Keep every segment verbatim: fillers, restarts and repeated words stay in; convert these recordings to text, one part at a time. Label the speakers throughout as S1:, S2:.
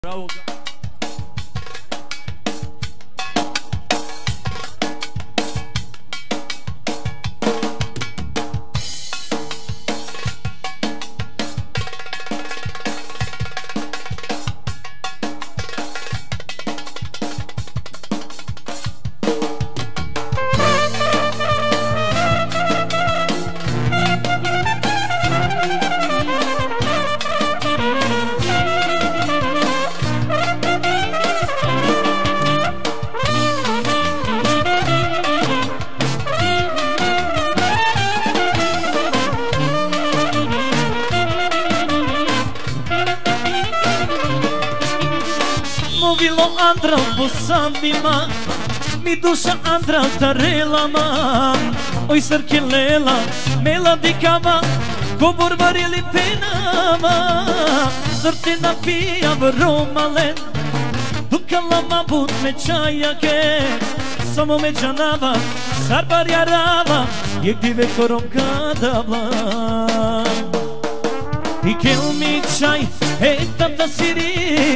S1: Bravo.
S2: Andra posabima mi duša andra tarelama oj srkelela melodikama ko borvarili penama srte napija vromalen dukalama bud me čajake samo me džanava sarbar jarava je dive korom kadava i kel mi čaj hej tata siri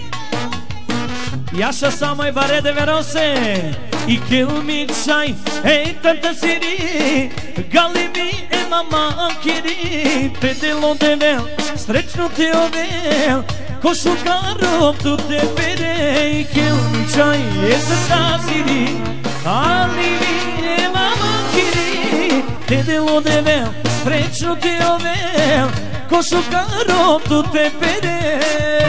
S2: Jasha samoj varede verose I kill mi čaj Ej tanta siri Gali mi e mama kiri Te delo devel Srećno te ovel Ko šukarom tu te pere I kill mi čaj E tanta siri Gali mi e mama kiri Te delo devel Srećno te ovel Ko šukarom tu te pere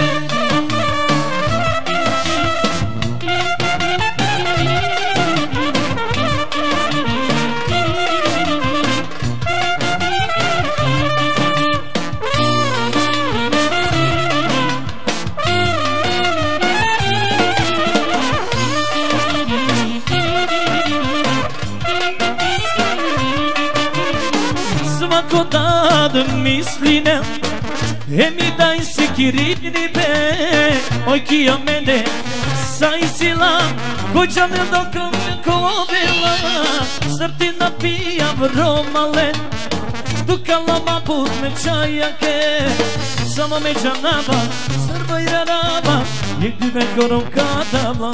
S2: Svako dan mislim E mi daj se kirini be Oj kija mene Saj sila Kođa me dokam kovela Srti napija vromale Dukalama bud me čajake Samo me džanava Srba i rarava Jegdi me gorom kadava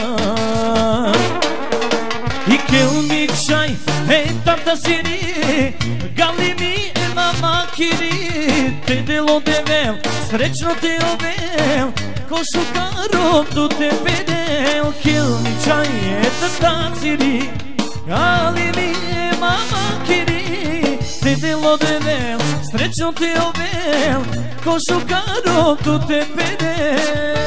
S2: I kel mi čaj Ej tata siri Gali mi e mama kiri Te delo devel Srećno te ovel Ko šukarom tu te bedel Kel mi čaj E tata siri Gali mi e mama kiri Te delo devel Srećno te ovel Ko šukarom tu te bedel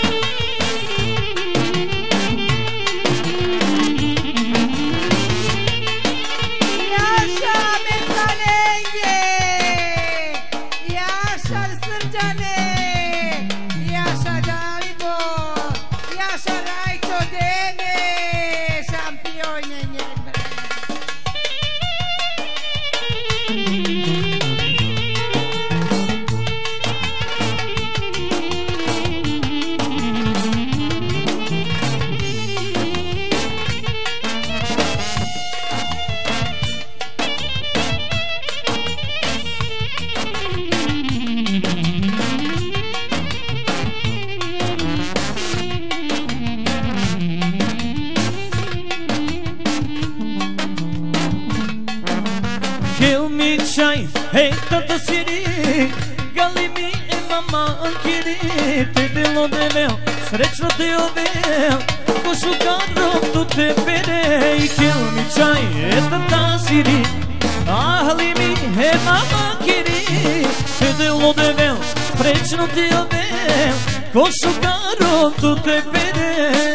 S2: Kel mi čaj, hej tata siri Gali mi e mama kiri Te delo devel, srećno te ovel Ko šukarom tu te pere I kel mi čaj, e tata siri Gali mi e mama kiri Te delo devel, srećno te ovel Ko šukarom tu te pere